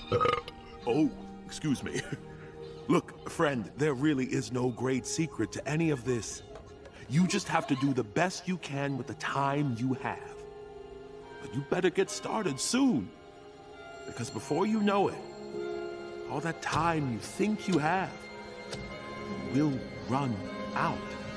Oh, excuse me. Look, friend, there really is no great secret to any of this. You just have to do the best you can with the time you have. But you better get started soon. Because before you know it, all that time you think you have will run out.